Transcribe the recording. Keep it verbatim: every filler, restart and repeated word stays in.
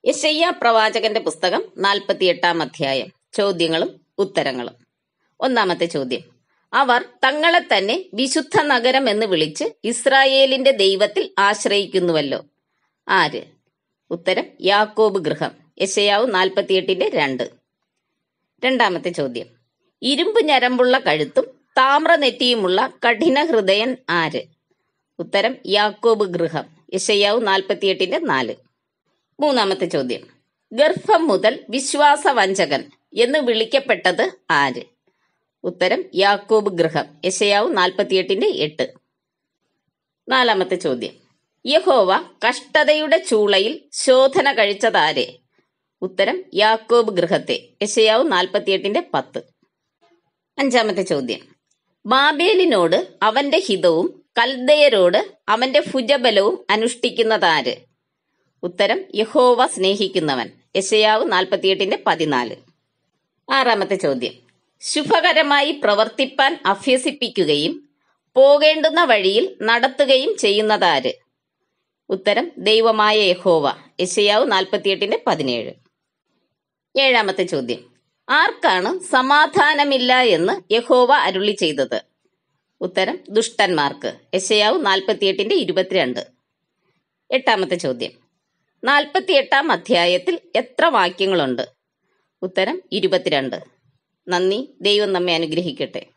യെശയ്യാ പ്രവാചകന്റെ പുസ്തകം നാൽപ്പത്തിയെട്ടാം അധ്യായം. ചോദ്യങ്ങളും ഉത്തരങ്ങളും. ഒന്നാമത്തെ ചോദ്യം. അവർ തങ്ങളെ തന്നെ വിശുദ്ധ നഗരം എന്ന് വിളിച്ച് ഇസ്രായേലിന്റെ ദൈവത്തിൽ ആശ്രയിക്കുന്നുവല്ലോ. ആര്? ഉത്തരം യാക്കോബ് ഗൃഹം. യെശയ്യാവ് നാൽപ്പത്തിയെട്ടിന്റെ രണ്ട്. രണ്ടാമത്തെ ചോദ്യം. ഇരുമ്പ് ഞരമ്പുള്ള കഴുത്തും താമ്രനെറ്റിയുമുള്ള കഠിന ഹൃദയൻ ആര്? ഉത്തരം യാക്കോബ് ഗൃഹം. യെശയ്യാവ് നാൽപ്പത്തിയെട്ടിന്റെ നാല്. മൂന്നാമത്തെ ചോദ്യം. ഗർഭം മുതൽ വിശ്വാസവഞ്ചകൻ എന്ന് വിളിക്കപ്പെട്ടത് ആര്? ഉത്തരം യാക്കോബ് ഗൃഹം. യെശയ്യാവ് നാൽപ്പത്തിയെട്ടിന്റെ എട്ട്. നാലാമത്തെ ചോദ്യം. യഹോവ കഷ്ടതയുടെ ചൂളയിൽ ശോധന കഴിച്ചതാരെ? ഉത്തരം യാക്കോബ് ഗൃഹത്തെ. യെശയ്യാവ് നാൽപ്പത്തിയെട്ടിന്റെ പത്ത്. അഞ്ചാമത്തെ ചോദ്യം. ബാബേലിനോട് അവന്റെ ഹിതവും കൽദയരോട് അവന്റെ ഭുജബലവും അനുഷ്ഠിക്കുന്നതാര്? ഉത്തരം യഹോവ സ്നേഹിക്കുന്നവൻ. യെശയ്യാവ് നാൽപ്പത്തിയെട്ടിന്റെ പതിനാല്. ആറാമത്തെ ചോദ്യം. ശുഭകരമായി പ്രവർത്തിപ്പാൻ അഭ്യസിപ്പിക്കുകയും പോകേണ്ടുന്ന വഴിയിൽ നടത്തുകയും ചെയ്യുന്നതാര്? ഉത്തരം ദൈവമായ യഹോവ. യെശയ്യാവ് നാൽപ്പത്തിയെട്ടിന്റെ പതിനേഴ്. ഏഴാമത്തെ ചോദ്യം. ആർക്കാണ് സമാധാനമില്ല എന്ന് യഹോവ അരുളി ചെയ്തത്? ഉത്തരം ദുഷ്ടന്മാർക്ക്. യെശയ്യാവ് നാൽപ്പത്തിയെട്ടിന്റെ ഇരുപത്തിരണ്ട്. എട്ടാമത്തെ ചോദ്യം. നാൽപ്പത്തിയെട്ടാം അധ്യായത്തിൽ എത്ര വാക്യങ്ങളുണ്ട്? ഉത്തരം ഇരുപത്തിരണ്ട്. നന്ദി. ദൈവം നമ്മെ അനുഗ്രഹിക്കട്ടെ.